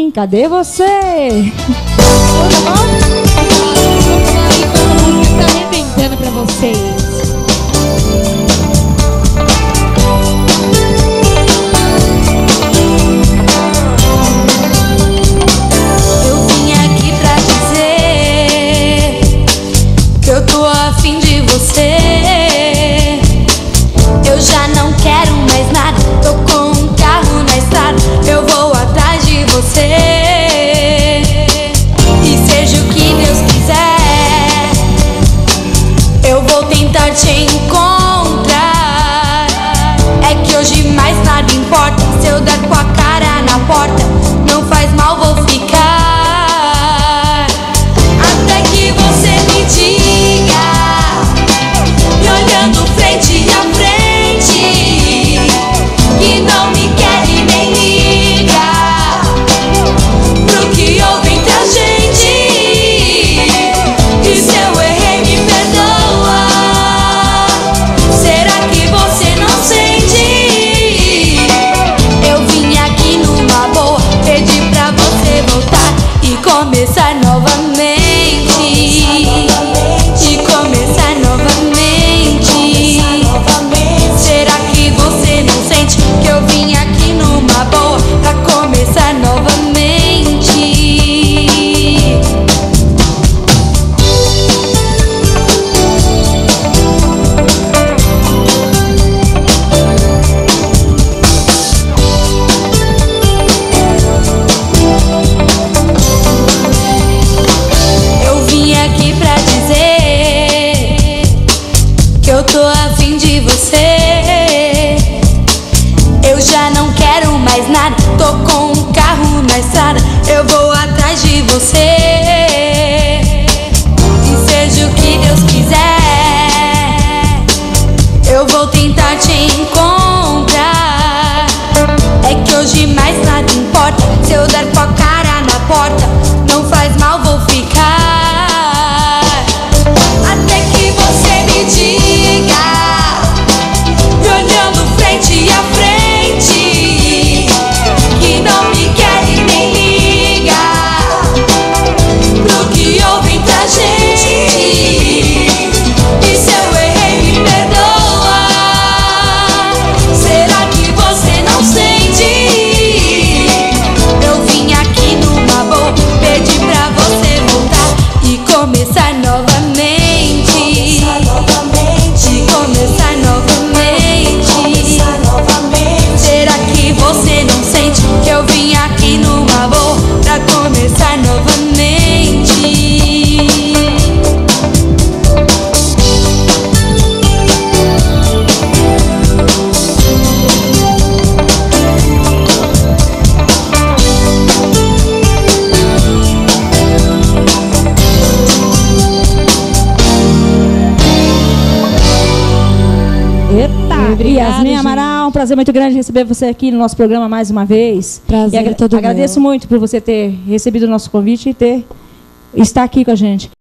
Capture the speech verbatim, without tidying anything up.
mim, cadê você? Tudo bom? Vamos lá, enquanto a música tá arrebentando pra vocês. Eu vim aqui pra dizer que eu tô afim de você. Eu já não quero mais nada, tô com um carro na estrada, eu vou atrás de você. E seja o que Deus quiser, eu vou tentar te encontrar. É que hoje mais nada importa, se eu der com a cara na porta, não faz mal, vou ficar até que você me diga, me olhando frente a frente, que não me quer e nem liga pro que houve entre a gente. E se eu errei, me perdoa. Será que você não sente? Eu vim aqui numa boa, pedir pra você voltar e começar novamente. E começar novamente. Será que você não sente que eu vim aqui numa boa pra começar novamente? Eu vim aqui pra dizer que eu tô afim de você. Eu já não quero mais nada, tô com um carro na estrada, eu vou atrás de você. E seja o que Deus quiser, eu vou tentar te encontrar. É que hoje mais nada importa, se eu der com a cara na porta, não faz mal, vou ficar até que você me diga, me olhando frente a frente, que não me quer e nem liga pro que houve entre a gente. E se eu errei, me perdoa. Será que você não sente? Eu vim aqui numa boa, pedir pra você voltar e começar novamente. E começar novamente. Será que você não sente que eu vim aqui numa boa pra começar novamente? Eita, Obrigada, Yasmin gente. Amaral, um prazer muito grande receber você aqui no nosso programa mais uma vez. Prazer E agra- é todo agradeço meu. muito por você ter recebido o nosso convite e ter estar aqui com a gente.